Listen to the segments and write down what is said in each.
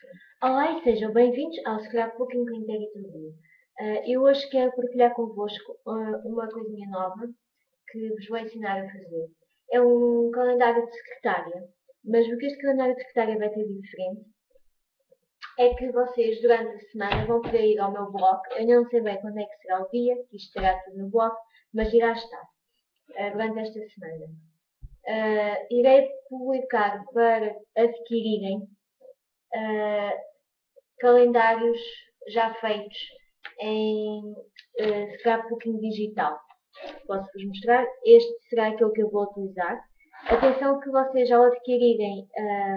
Olá e sejam bem-vindos ao Scrapbooking com Integrity. Eu hoje quero partilhar convosco uma coisinha nova que vos vou ensinar a fazer. É um calendário de secretária, mas o que este calendário de secretária vai ter diferente é que vocês durante a semana vão poder ir ao meu blog. Eu ainda não sei bem quando é que será o dia, que isto estará tudo no blog, mas irá estar durante esta semana. Irei publicar para adquirirem calendários já feitos em scrapbooking digital. Posso-vos mostrar. Este será aquele que eu vou utilizar. Atenção que vocês, ao adquirirem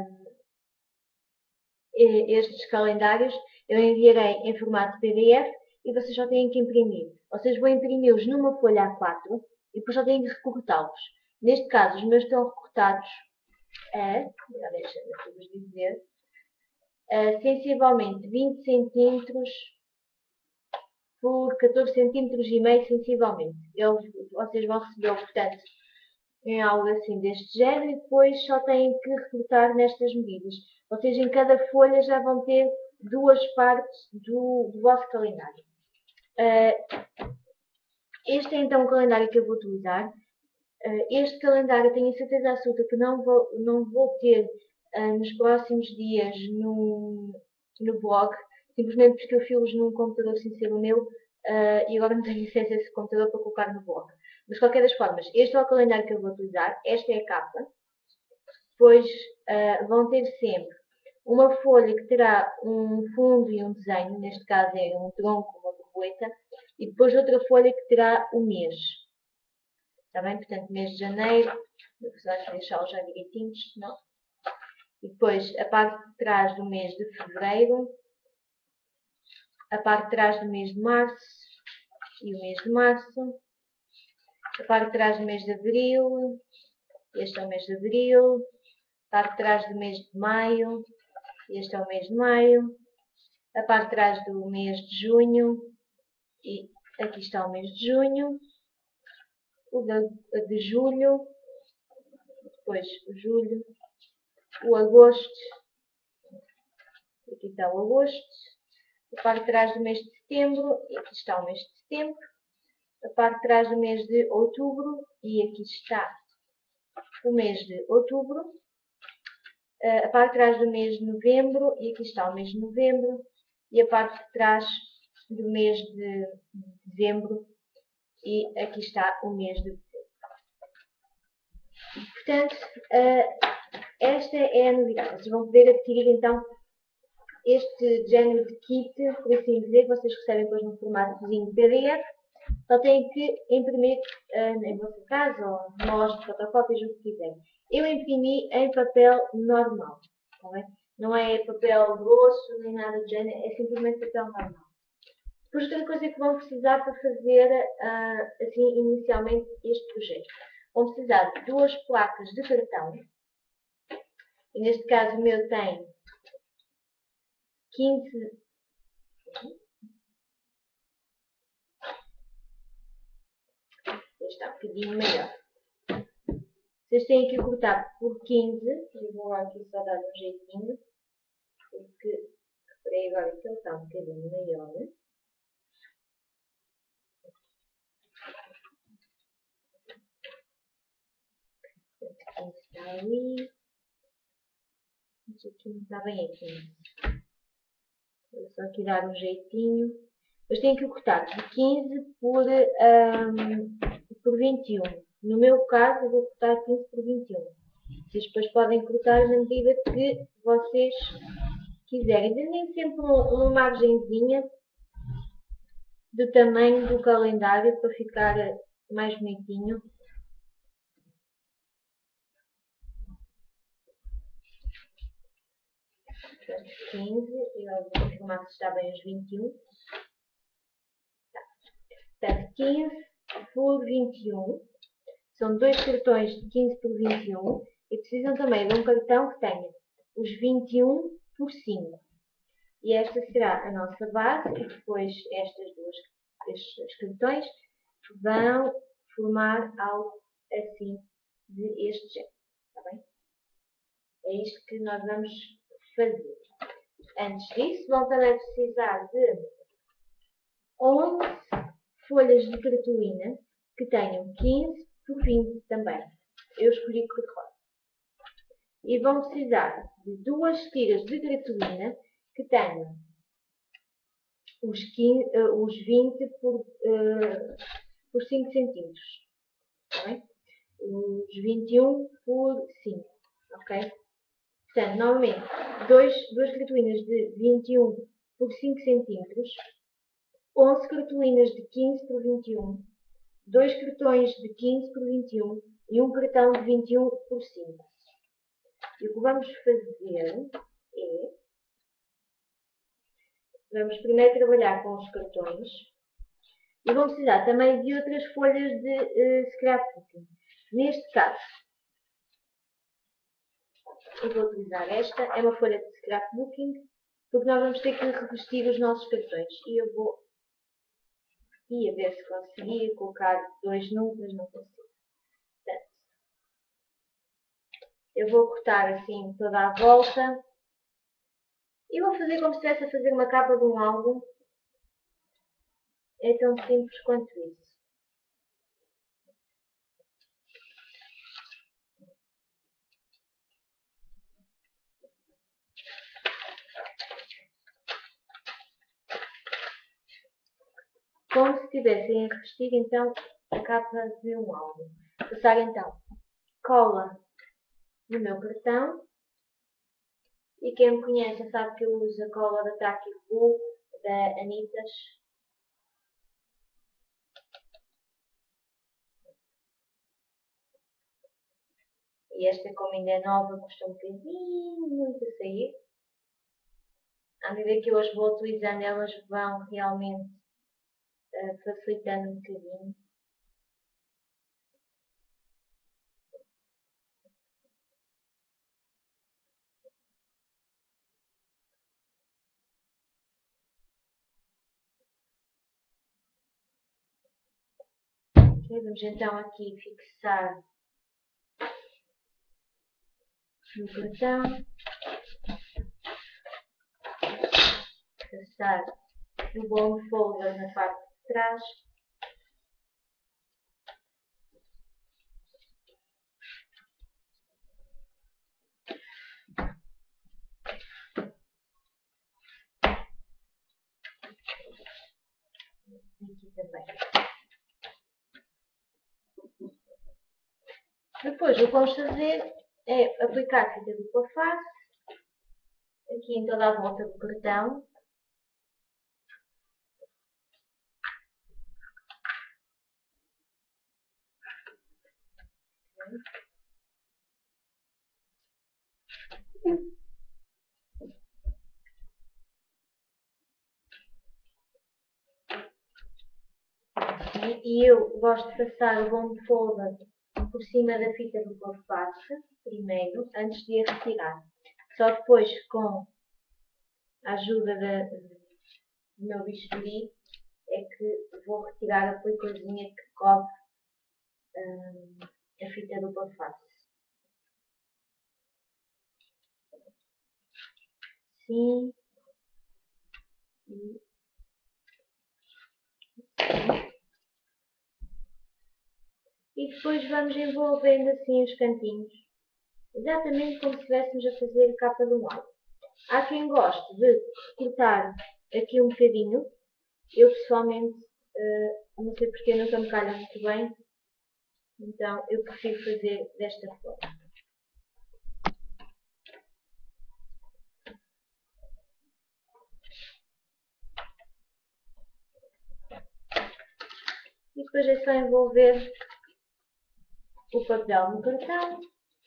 estes calendários, eu enviarei em formato PDF e vocês só têm que imprimir. Vocês vão imprimi-los numa folha A4 e depois só têm que recortá-los. Neste caso, os meus estão recortados deixa-me dizer, sensivelmente 20 centímetros por 14 centímetros e meio, sensivelmente. Vocês vão recebê-lo, portanto, em algo assim deste género e depois só têm que recortar nestas medidas. Vocês em cada folha já vão ter duas partes do vosso calendário. Este é então o calendário que eu vou utilizar. Este calendário tenho certeza absoluta que não vou ter nos próximos dias no blog, simplesmente porque eu fiz num computador sem ser o meu e agora não tenho acesso a esse computador para colocar no blog. Mas de qualquer das formas, este é o calendário que eu vou utilizar, esta é a capa. Depois vão ter sempre uma folha que terá um fundo e um desenho, neste caso é um tronco, uma borboleta, e depois outra folha que terá o mês. Está bem? Portanto, mês de janeiro, vou deixá-los já direitinhos, não? E depois a parte de trás do mês de fevereiro, a parte de trás do mês de março e o mês de março, a parte de trás do mês de abril, este é o mês de abril, a parte de trás do mês de maio, este é o mês de maio, a parte de trás do mês de junho, e aqui está o mês de junho, o de julho, depois o julho, o agosto, aqui está o agosto, a parte de trás do mês de setembro, e aqui está o mês de setembro, a parte de trás do mês de outubro, e aqui está o mês de outubro, a parte de trás do mês de novembro, e aqui está o mês de novembro, e a parte de trás do mês de dezembro, e aqui está o mês de dezembro. Portanto, esta é a novidade. Vocês vão poder adquirir então este género de kit, por assim dizer, que vocês recebem depois no formatozinho de PDF. Só têm que imprimir em vosso caso, ou nós, fotocópias, o que quiserem. Eu imprimi em papel normal. Tá bem? Não é papel grosso, nem nada do género, é simplesmente papel normal. Depois outra coisa que vão precisar para fazer assim inicialmente este projeto. Vão precisar de duas placas de cartão. E neste caso o meu tem 15. Este está um bocadinho maior. Vocês têm que cortar por 15. Eu vou aqui só dar um jeitinho. Porque reparei agora que ele está um bocadinho maior. 15 está ali. Mas aqui não está bem a 15. Vou só aqui dar um jeitinho. Mas tenho que cortar de 15 por 21. No meu caso, eu vou cortar 15 por 21. Vocês depois podem cortar na medida que vocês quiserem. Deem sempre uma margenzinha do tamanho do calendário para ficar mais bonitinho. Portanto, 15, e eu vou confirmar se está bem os 21. Portanto, 15 por 21. São dois cartões de 15 por 21 e precisam também de um cartão que tenha os 21 por 5. E esta será a nossa base e depois estes dois cartões vão formar algo assim de este género. Está bem? É isto que nós vamos fazer. Antes disso, vão também precisar de 11 folhas de cartolina que tenham 15 por 20 também. Eu escolhi cor-de-rosa. E vão precisar de 2 tiras de cartolina que tenham os 20 por 5 centímetros. Okay? Os 21 por 5. Ok? Portanto, novamente, 2 cartolinas de 21 por 5 centímetros, 11 cartolinas de 15 por 21, 2 cartões de 15 por 21 e um cartão de 21 por 5. E o que vamos fazer é, vamos primeiro trabalhar com os cartões e vamos precisar também de outras folhas de scrapbooking. Neste caso, eu vou utilizar esta, é uma folha de scrapbooking, porque nós vamos ter que revestir os nossos cartões. E eu vou a ver se conseguia colocar 2 num, mas não consigo. Portanto, eu vou cortar assim toda a volta e vou fazer como se estivesse a fazer uma capa de um álbum. É tão simples quanto isso. Como se estivessem a revestir então a capa de um álbum. Passar então cola no meu cartão. E quem me conhece sabe que eu uso a cola da Taki Glue da Anitas. E esta, como ainda é nova, custa um bocadinho muito a sair. À medida que eu as vou utilizando, elas vão realmente facilitando um bocadinho. Vamos então aqui fixar no cartão, passar o bond folder na parte de trás. Aqui também. Depois o que vamos fazer é aplicar fita dupla face aqui em toda a volta do cartão. E eu gosto de passar o bond folder por cima da fita dupla face primeiro, antes de a retirar. Só depois, com a ajuda do meu bisturi, é que vou retirar a peliculzinha que cobre a fita dupla face. Sim. E depois vamos envolvendo assim os cantinhos, exatamente como se estivéssemos a fazer a capa de um álbum. Há quem goste de cortar aqui um bocadinho. Eu pessoalmente, não sei porque nunca me calha muito bem, então eu prefiro fazer desta forma. E depois é só envolver o papel no cartão.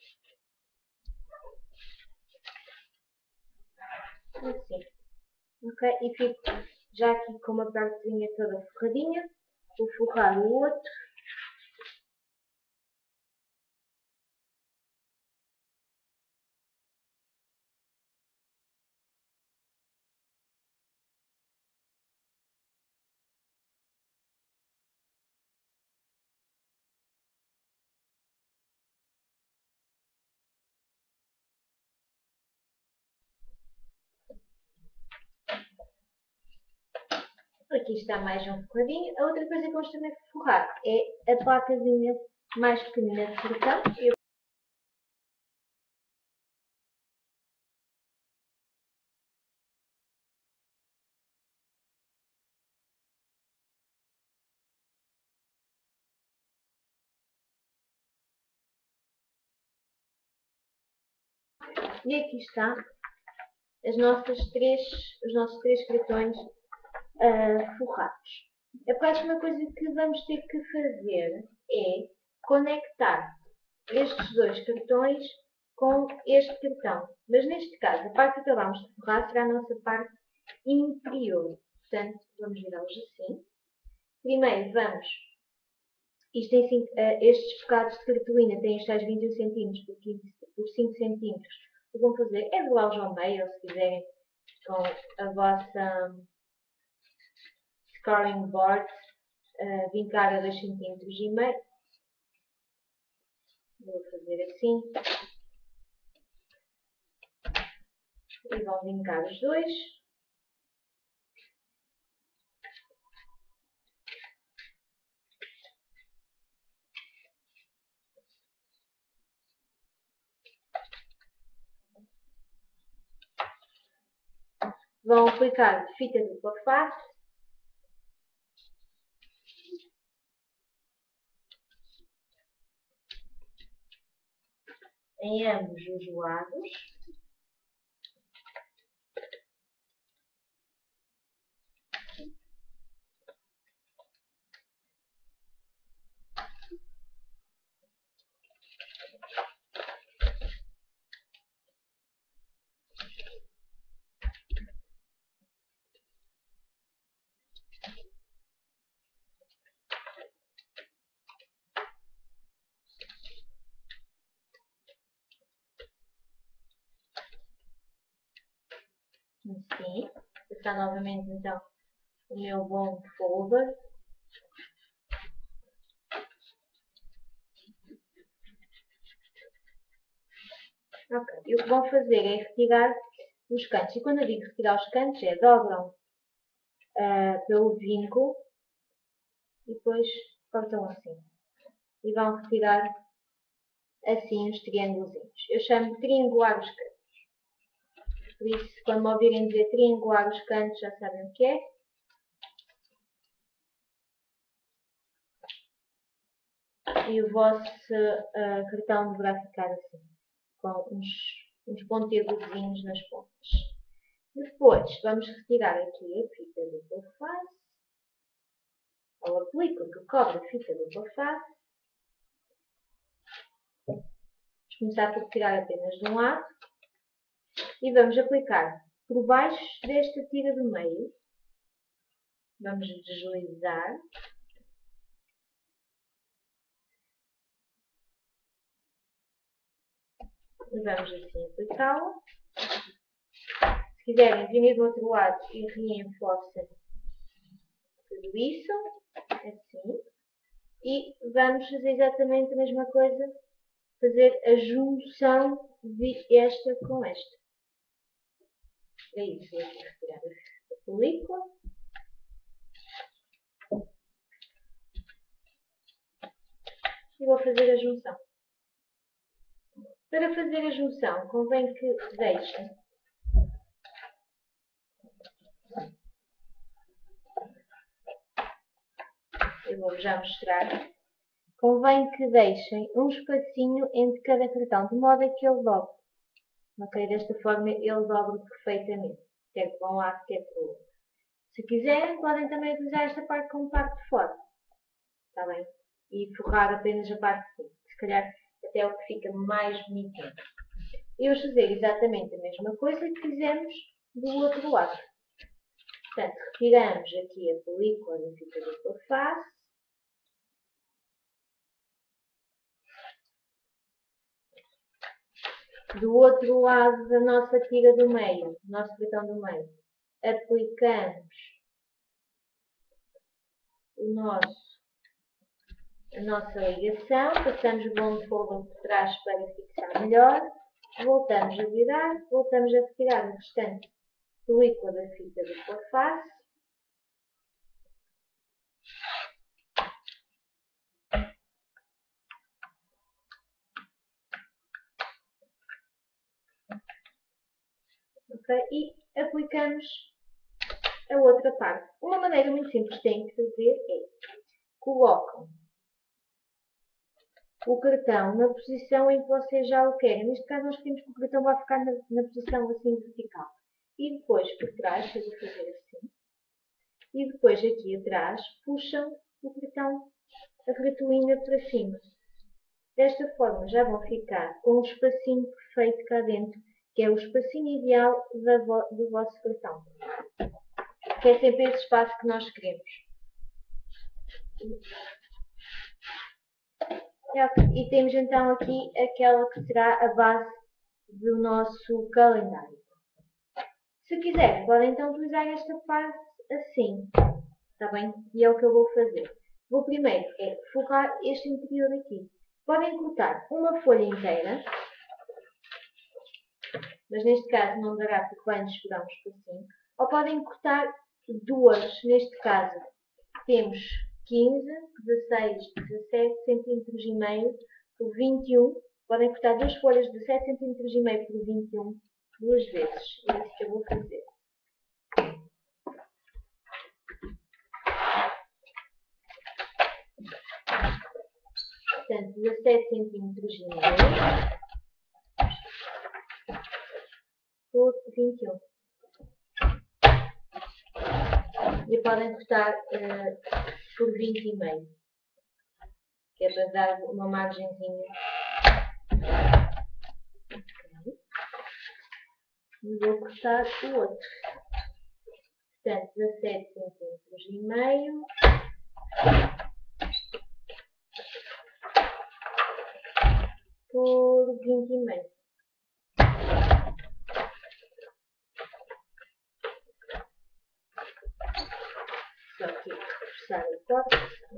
Assim. Ok? E fico já aqui com uma partezinha toda forradinha. Vou forrar o outro. Aqui está mais um bocadinho. A outra coisa que vamos também forrar é a placazinha mais pequenina de cartão. E aqui está os nossos três cartões forrados. A próxima coisa que vamos ter que fazer é conectar estes dois cartões com este cartão. Mas neste caso, a parte que acabamos de forrar será a nossa parte inferior. Portanto, vamos virá-los assim. Primeiro vamos, estes bocados de cartolina têm os tais 21 cm por 5 cm. O que vão fazer é doá-los ao meio, ou se quiserem com a vossa scoring board, vincar a 2,5 cm. Vou fazer assim. E vão vincar os dois. Vão aplicar fita dupla face. Em ambos os lados. Assim. Passar novamente então o meu bond folder. Ok. E o que vão fazer é retirar os cantos. E quando eu digo retirar os cantos, é dobram pelo vinco e depois cortam assim. E vão retirar assim os triângulos. Eu chamo de triangular os cantos. Por isso, quando me ouvirem dizer triangular os cantos, já sabem o que é. E o vosso cartão deverá ficar assim, com uns pontegozinhos nas pontas. Depois, vamos retirar aqui a fita dupla face, ou a película que cobre a fita dupla face. Vamos começar por tirar apenas de um lado. E vamos aplicar por baixo desta tira do meio. Vamos deslizar. E vamos assim aplicá-la. Se quiserem, virem do outro lado e reforçem tudo isso. Assim. E vamos fazer exatamente a mesma coisa. Fazer a junção de esta com esta. É isso. Vou aqui retirar a película. E vou fazer a junção. Para fazer a junção, convém que deixem eu vou já mostrar. Convém que deixem um espacinho entre cada cartão, de modo a que ele dobre. Ok? Desta forma ele dobra perfeitamente. Quer para um lado, quer para o outro. Se quiserem, podem também utilizar esta parte como parte de fora. Está bem? E forrar apenas a parte de cima. Se calhar até é o que fica mais bonitinho. E vamos fazer exatamente a mesma coisa que fizemos do outro lado. Portanto, retiramos aqui a película da fita dupla face. Do outro lado da nossa tira do meio, do nosso cartão do meio, aplicamos a nossa ligação, passamos o bond folder por trás para fixar melhor, voltamos a virar, voltamos a retirar o restante película da fita dupla face Okay? E aplicamos a outra parte. Uma maneira muito simples que têm que fazer é colocam o cartão na posição em que vocês já o querem. Neste caso nós queremos que o cartão vá ficar na posição assim vertical. E depois por trás, eu vou fazer assim. E depois aqui atrás puxam o cartão, a cartolina para cima. Desta forma já vão ficar com um espacinho perfeito cá dentro, que é o espacinho ideal do vosso cartão. Que é sempre esse espaço que nós queremos. E temos então aqui aquela que será a base do nosso calendário. Se quiserem, podem então utilizar esta parte assim. Está bem? E é o que eu vou fazer. Vou primeiro forrar este interior aqui. Podem cortar uma folha inteira, mas neste caso não dará porque vai nos furar um espacinho. Ou podem cortar duas, neste caso temos 15, 16, 17 centímetros e meio por 21. Podem cortar duas folhas de 7 centímetros e meio por 21 duas vezes. É isso que eu vou fazer. Portanto, 17 centímetros e meio por 21. E podem cortar por 20 e meio, que é para dar uma margenzinha. Okay. E vou cortar o outro. Portanto, 17 centímetros e meio por 20 e meio. Só aqui reforçar o corte.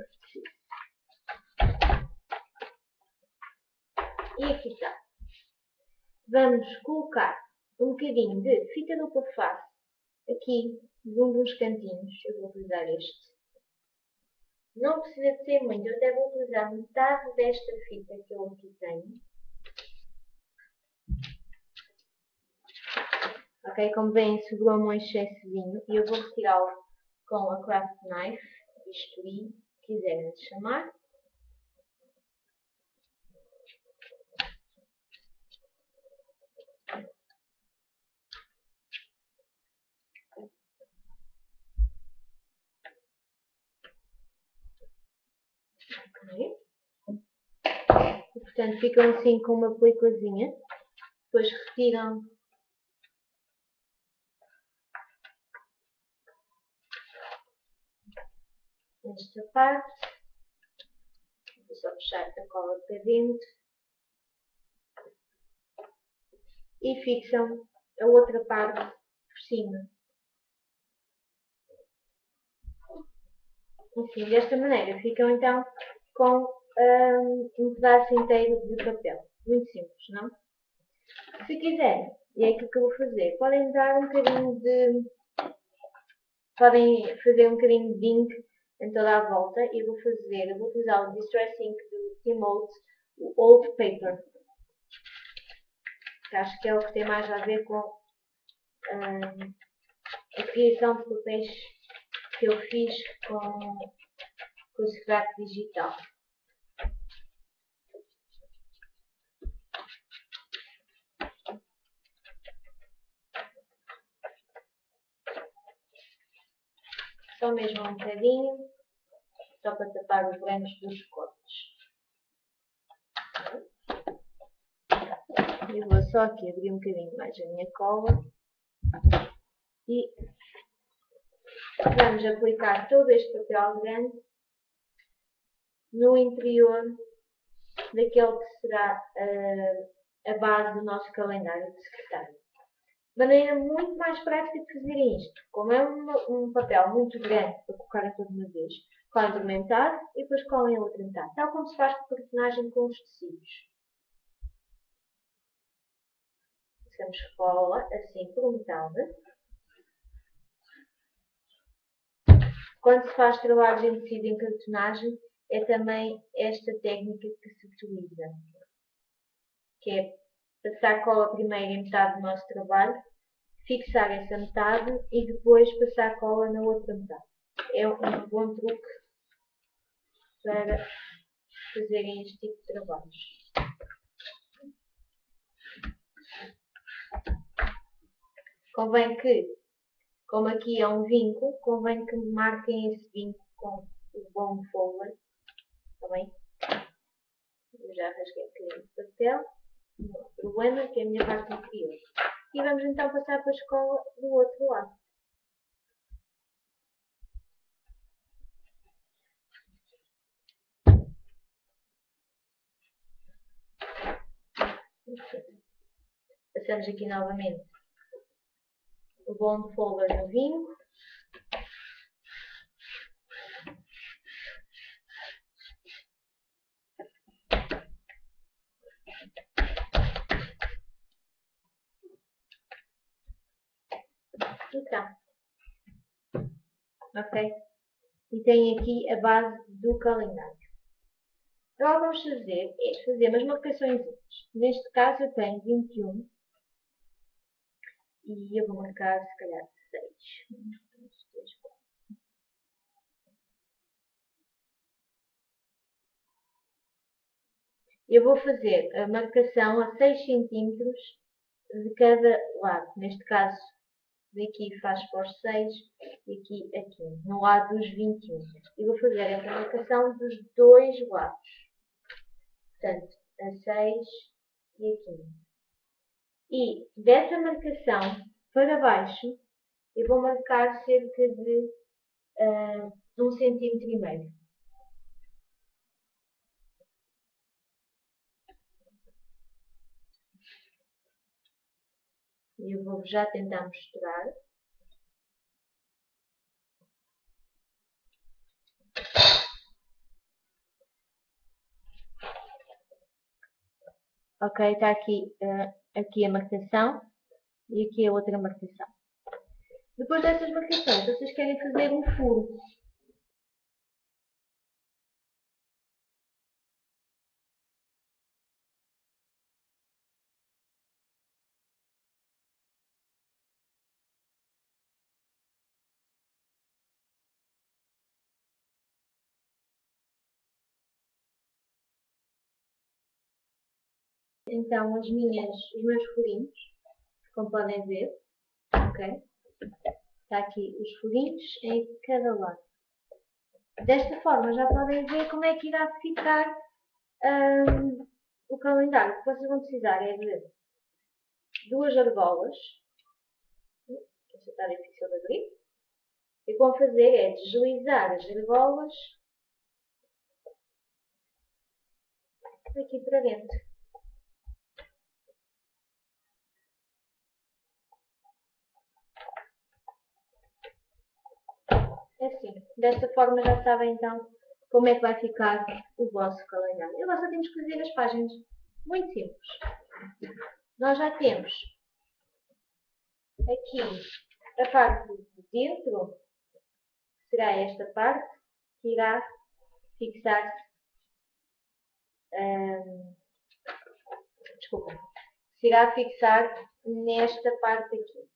E aqui está. Vamos colocar um bocadinho de fita dupla face aqui, de um dos cantinhos. Eu vou utilizar este. Não precisa de ser muito, eu até vou utilizar metade desta fita que eu aqui tenho. Ok, como veem, sobrou-me um excessozinho e eu vou retirá-lo com a craft knife, bisturi, se quiserem chamar. Okay. E, portanto, ficam assim com uma peliculazinha. Depois retiram esta parte. Vou só puxar a cola para dentro. E fixam a outra parte por cima. Assim, desta maneira, ficam então com um pedaço inteiro de papel. Muito simples, não? Se quiserem, e é aquilo que eu vou fazer, podem dar um bocadinho de... Podem fazer um bocadinho de ink em toda a volta e eu vou utilizar o Distress Ink do Timote, o Old Paper. Que acho que é o que tem mais a ver com a criação de papéis que eu fiz com o scrap digital. Só mesmo um bocadinho, só para tapar os brancos dos cortes. Eu vou só aqui abrir um bocadinho mais a minha cola e vamos aplicar todo este papel grande no interior daquele que será a base do nosso calendário de secretário. De maneira muito mais prática de fazerem isto. Como é um papel muito grande para colocar toda uma vez, colhem primeiro metade e depois colhem a outra metade. Tal como se faz com a personagem com os tecidos. Passamos cola assim por metade. quando se faz trabalhos em tecido em cartonagem, é também esta técnica que se utiliza, que é passar cola primeiro em metade do nosso trabalho, fixar essa metade e depois passar cola na outra metade. É um bom truque para fazerem este tipo de trabalhos. Convém que, como aqui é um vinco, convém que marquem esse vinco com o bond folder, está bem? Eu já rasguei um bocadinho de papel, não há problema, que é a minha parte inferior. E vamos então passar para a escola do outro lado. Passamos aqui novamente o bond folder no vinco. E tá. Ok? E tem aqui a base do calendário. Agora vamos fazer umas marcações. Neste caso eu tenho 21 e eu vou marcar se calhar 6. 1, 2, 3, 4. Eu vou fazer a marcação a 6 centímetros de cada lado. Neste caso, daqui faz para os 6 e aqui a 15, no lado dos 21. E vou fazer essa marcação dos dois lados. Portanto, a 6 e a 15. E dessa marcação para baixo, eu vou marcar cerca de 1,5 cm. E eu vou já tentar mostrar. Ok, está aqui a marcação e aqui a outra marcação. Depois dessas marcações, vocês querem fazer um furo. Então, os meus furinhos, como podem ver, ok? Está aqui os furinhos em cada lado. Desta forma já podem ver como é que irá ficar o calendário. O que vocês vão precisar é de duas argolas. Esta está difícil de abrir. O que vão fazer é deslizar as argolas aqui para dentro. É assim. Desta forma já sabem então como é que vai ficar o vosso calendário. Agora só temos que fazer as páginas. Muito simples. Nós já temos aqui a parte de dentro, será esta parte, que irá fixar-se, desculpa, se irá fixar nesta parte aqui.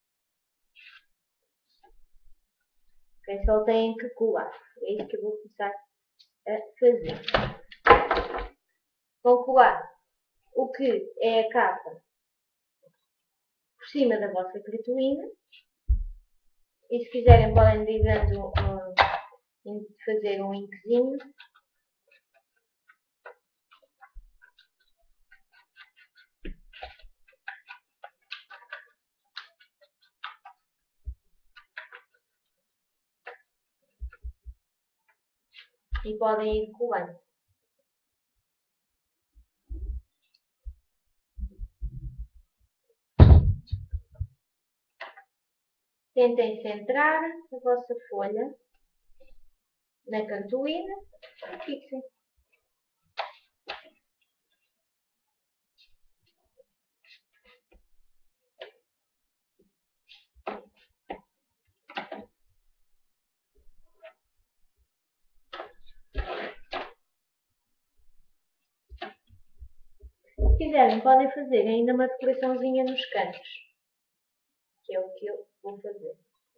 Okay? Só têm que colar. É isso que eu vou começar a fazer. Vou colar o que é a capa por cima da vossa cartolina. E se quiserem podem ir dando fazer um inkzinho. E podem ir colando. Tentem centrar a vossa folha na cartolina e fixem. quiserem, podem fazer ainda uma decoraçãozinha nos cantos, que é o que eu vou fazer.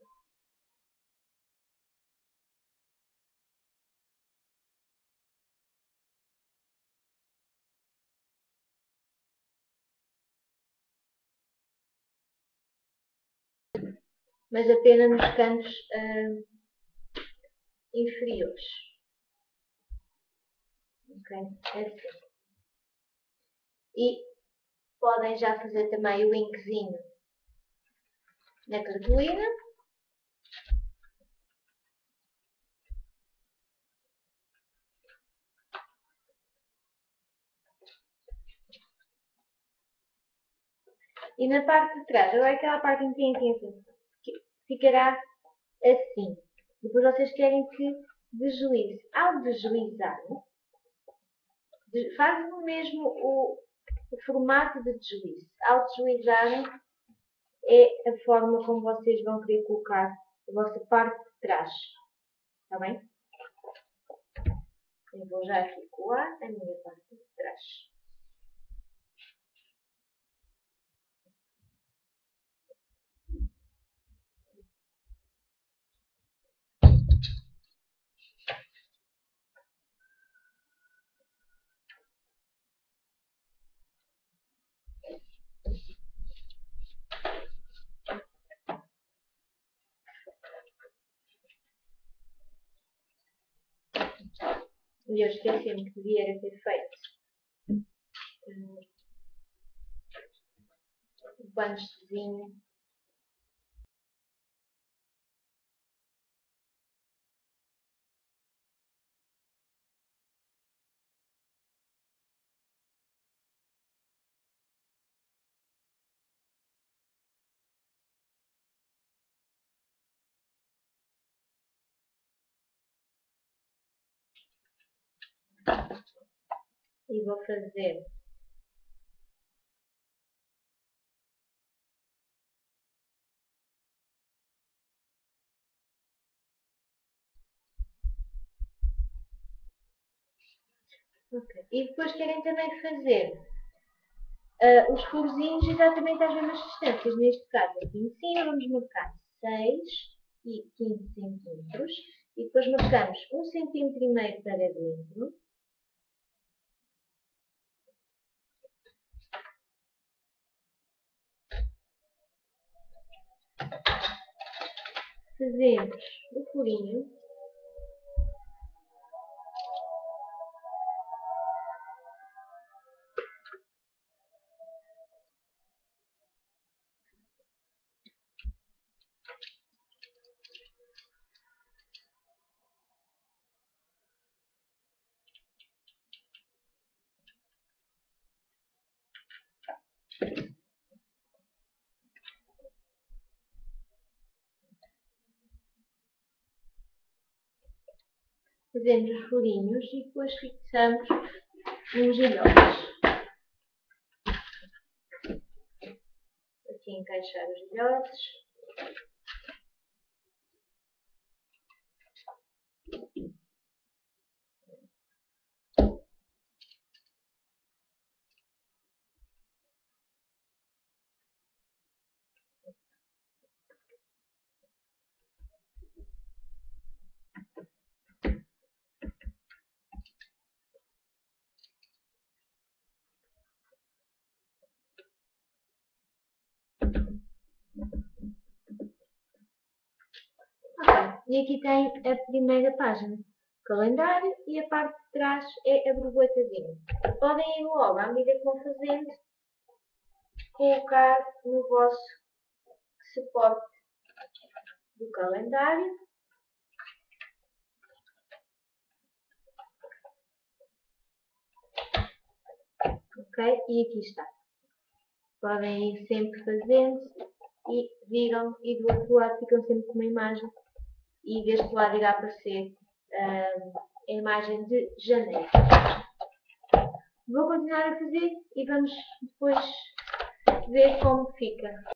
Mas apenas nos cantos inferiores. Ok? É assim. E podem já fazer também o inkzinho na cartolina. E na parte de trás, agora aquela parte em que ficará assim. Depois vocês querem que deslize. Ao deslizar, fazem mesmo o formato de deslize. Ao deslizarem, é a forma como vocês vão querer colocar a vossa parte de trás. Está bem? Eu vou já aqui colar a minha parte de trás. E eu esqueci-me que devia ter feito o banchozinho. E vou fazer okay. E depois querem também fazer os furozinhos exatamente às mesmas distâncias. Neste caso, aqui em cima, vamos marcar 6 e 15 centímetros. E depois marcamos 1,5 cm para dentro. Fazemos o furinho. Fazemos os furinhos e depois fixamos nos ilhotes. Aqui encaixar os ilhotes. E aqui tem a primeira página, calendário, e a parte de trás é a borboletazinha. Podem ir logo, à medida que vão fazendo, colocar no vosso suporte do calendário. Ok? E aqui está. Podem ir sempre fazendo e viram, e do outro lado ficam sempre com uma imagem, e deste lado irá aparecer a imagem de janeiro. Vou continuar a fazer e vamos depois ver como fica.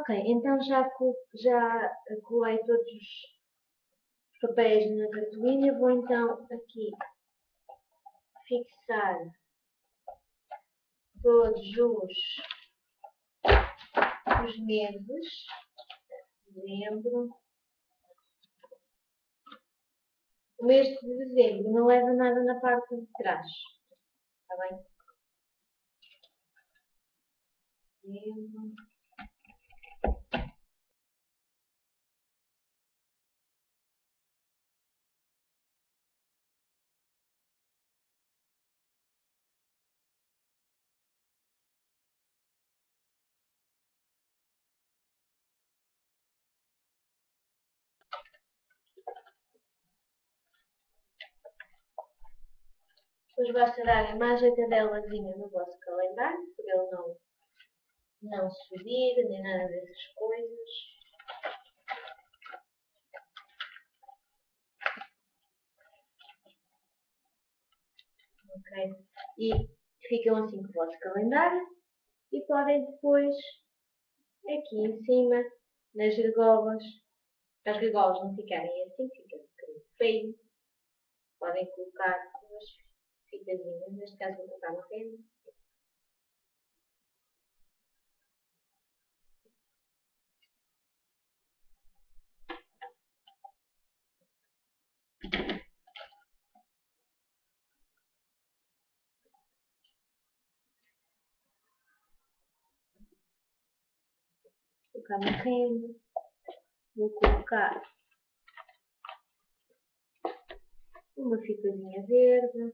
Ok, então já colei todos os papéis na cartolina. Vou então aqui fixar todos os meses. Dezembro. O mês de dezembro não leva nada na parte de trás. Está bem? Dezembro. Depois basta darem mais ajeitadelazinha no vosso calendário, para ele não subir, nem nada dessas coisas. Ok? E ficam assim com o vosso calendário. E podem depois, aqui em cima, nas argolas, para as argolas não ficarem assim, fica um bocadinho feio. Podem colocar umas fitazinhas, neste caso vou colocar no remo. Colocar no remo. Vou colocar uma fitazinha verde.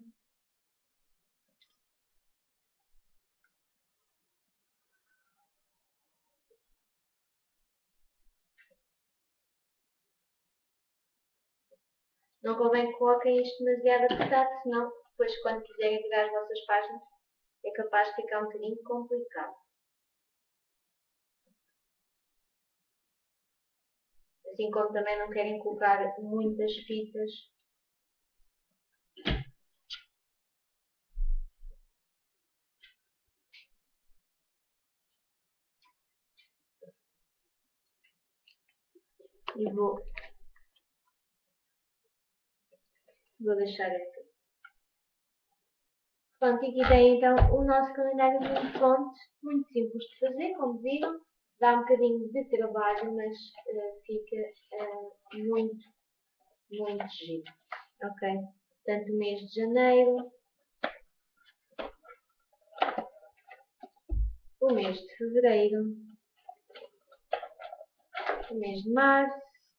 Não convém que coloquem isto demasiado apertado, senão depois quando quiserem virar as vossas páginas é capaz de ficar um bocadinho complicado. Assim como também não querem colocar muitas fitas. E vou deixar assim. Pronto, e aqui tem então o nosso calendário muito pronto, muito simples de fazer, como viram. Dá um bocadinho de trabalho, mas fica muito giro. Ok? Portanto, o mês de janeiro, o mês de fevereiro, o mês de março,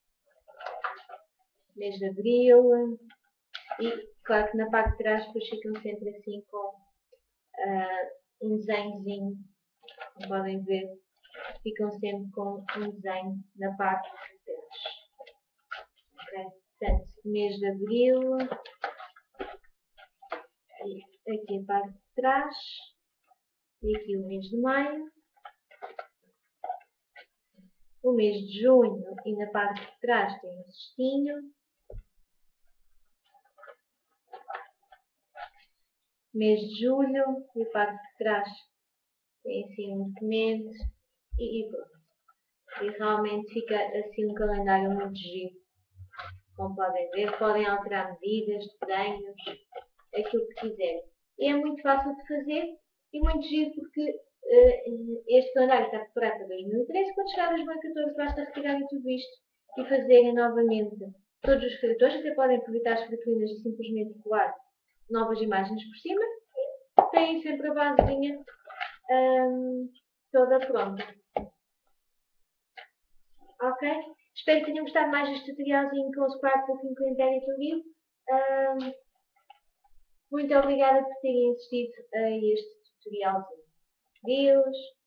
o mês de abril, e claro que na parte de trás depois ficam sempre assim com um desenhozinho, como podem ver, ficam sempre com um desenho na parte de trás. Okay? Portanto, mês de abril, e aqui a parte de trás, e aqui o mês de maio, o mês de junho, e na parte de trás tem um cestinho, mês de julho, e a parte de trás tem assim um documento, e pronto. E realmente fica assim um calendário muito giro. Como podem ver, podem alterar medidas, desenhos, aquilo que quiserem. E é muito fácil de fazer e muito giro porque este calendário está preparado para 2013. Quando chegar a 2014 basta retirarem tudo isto e fazerem novamente todos os cartões. Até podem aproveitar as cartolinas e simplesmente colar novas imagens por cima. E têm sempre a basezinha toda pronta. Ok? Espero que tenham gostado mais deste tutorialzinho com o Scrapbook e com o Intelliton View. Muito obrigada por terem assistido a este tutorialzinho. Adeus!